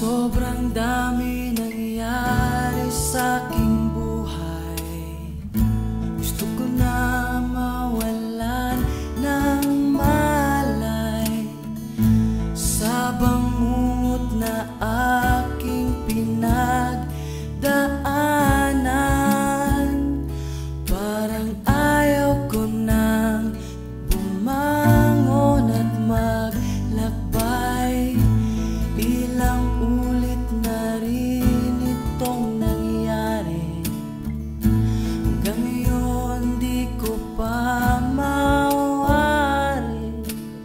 Sobrang dami nangyari sa aking buhay. Gusto ko na mawalan ng malay sa bangungot na aking pinagdaanan. Parang ayaw ko nang bumangon at maglakbay. Ilang ulit na rin itong nangyari, hanggang ngayon di ko pa mawari.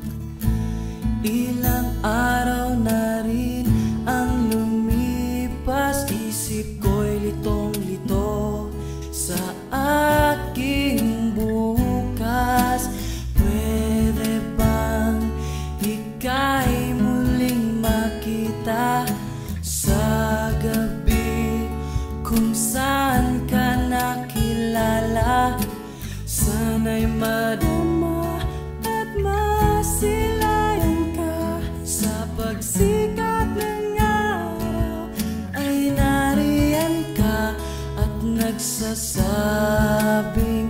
Ilang araw na rin ang lumipas, isip ko'y litong-lito sa aking bukas. Pwede bang ika'y muling makita sa gabi kung saan ka nakilala? Sana'y madama at masilayan ka sa pagsikat ng araw. Ay nariyan ka at nagsasabing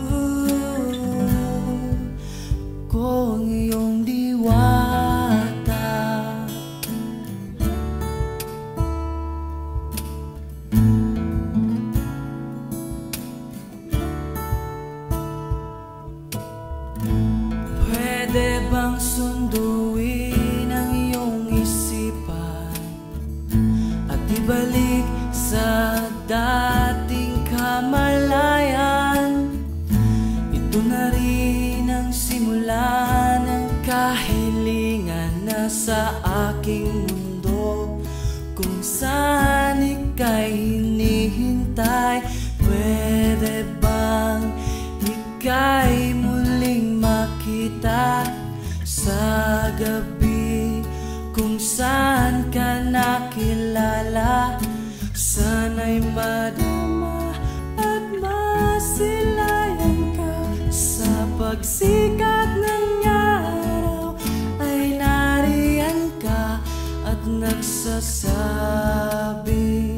ko ang iyong diwata. Pwede bang sunduin ang iyong isipan at ibalik sa dating kamalayan? Ito na rin ang simula ng kahilingan na sa aking mundo, kung saan ika'y hinihintay. Pwede bang ika'y muling makita sa gabi kung saan ka nakilala? Sana'y madama at masilayan ka sa pagsikat ng araw. Ay nariyan ka at nagsasabing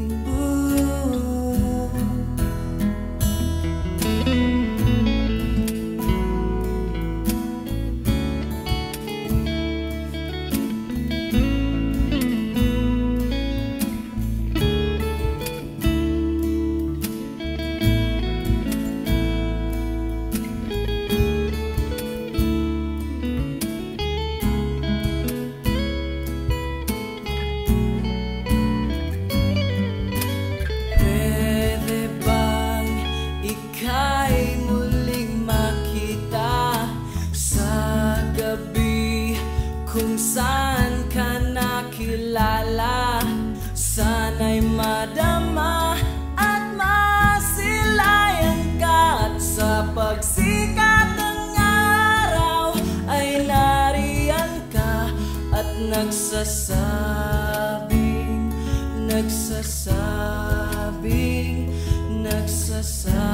kung saan ka nakilala? Sana'y madama at masilayan ka at sa pagsikat ng araw ay nariyan ka at nagsasabing